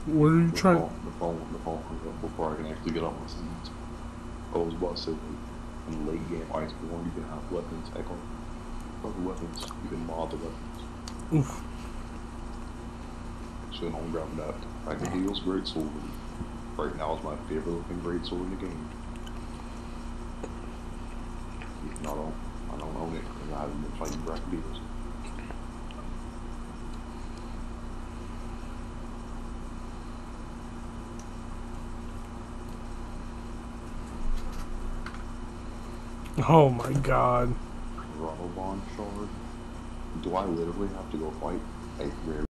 What are you The trying? phone hung up before I can actually get on my sentence. I was about to say, like, in late game Iceborne, you can have weapons. Heck, on other weapons, you can mod the weapons. Oof. So don't grab that. Like the Helios Great Sword, right now is my favorite looking great sword in the game. Even though I don't own it because I haven't been fighting Brachydios. Oh my god. Radobon Shard. Do I literally have to go fight a rare